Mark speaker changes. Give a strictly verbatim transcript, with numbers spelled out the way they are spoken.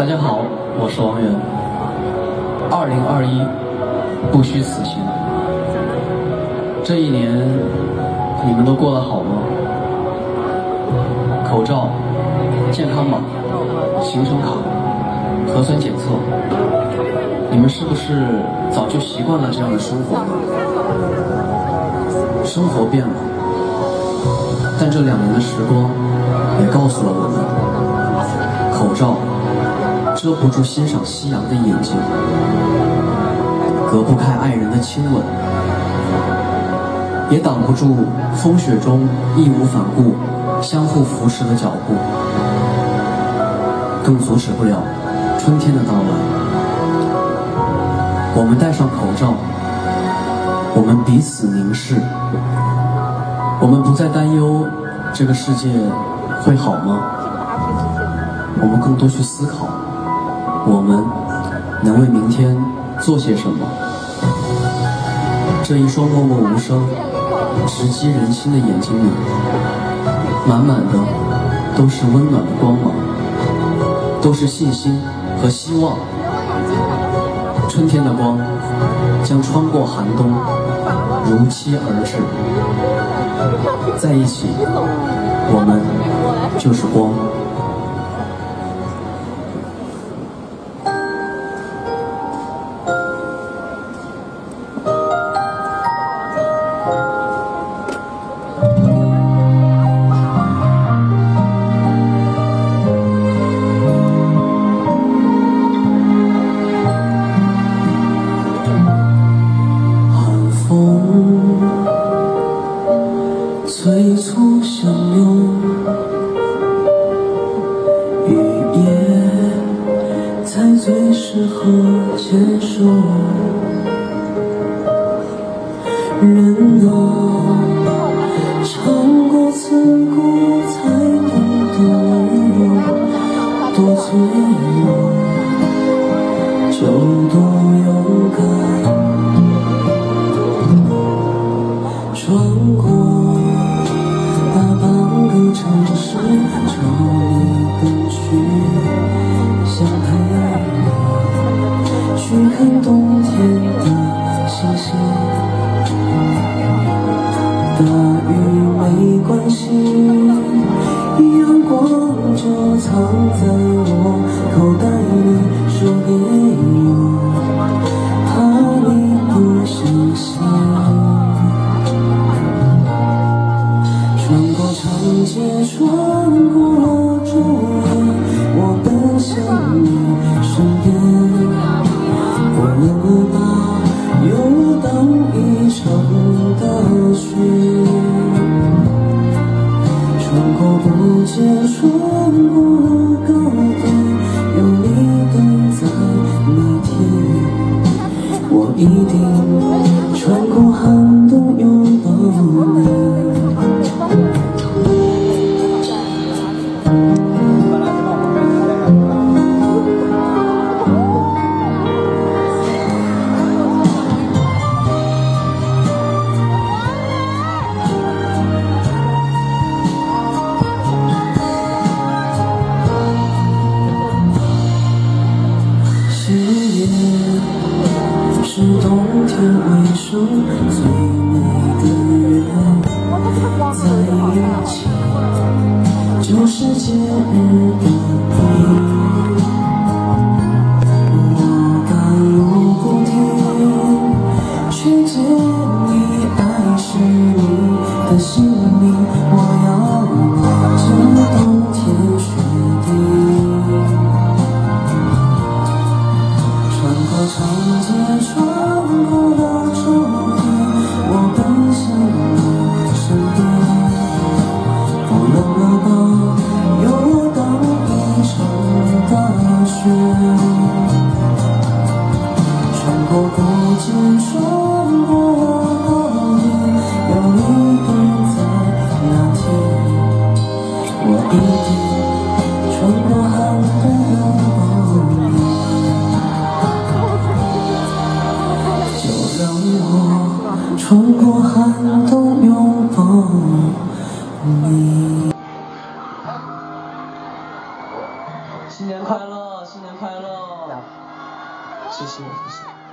Speaker 1: 家好，我是王源。二零二一，不虚此行。这一年，你们都过得好吗？口罩、健康码、行程卡、核酸检测，你们是不是早就习惯了这样的生活呢？生活变了，但这两年的时光也告诉了我们，口罩遮不住欣赏夕阳的眼睛，隔不开爱人的亲吻，也挡不住风雪中义无反顾相互扶持的脚步，更阻止不了春天的到来。我们戴上口罩，我们彼此凝视，我们不再担忧这个世界会好吗？我们更多去思考，我们能为明天做些什么？这一双默默无声、直击人心的眼睛里，满满的都是温暖的光芒，都是信心和希望。春天的光将穿过寒冬，如期而至。在一起，我们就是光。
Speaker 2: 催促相拥，雨夜在最适合接受。人啊，尝过刺骨才懂得温柔，多脆弱就多勇敢。穿过大半个城市，朝你奔去，想陪你去看冬天的星星。大雨没关系，阳光就藏在我口袋里，说给我，怕你不相信。穿过长街，穿过昼夜，我奔向你身边。我冷了吧，又当一场大雪。穿过不界，穿过高低，有你等在那天，我一定穿过寒冬拥抱你。是冬天尾声最美的月，在一起就是节日的意义。我赶路不停，去接你，爱是你的姓名。我要带着冬天雪地，穿过长街，穿过了秋天，我奔向你身边。不冷了吧，又当一场大雪。穿过古街，穿过高原，有你等在那天，我一定穿过寒冬拥抱你。穿过寒冬拥抱你。
Speaker 1: 新年快乐！ 新年快乐！
Speaker 2: 谢谢谢谢。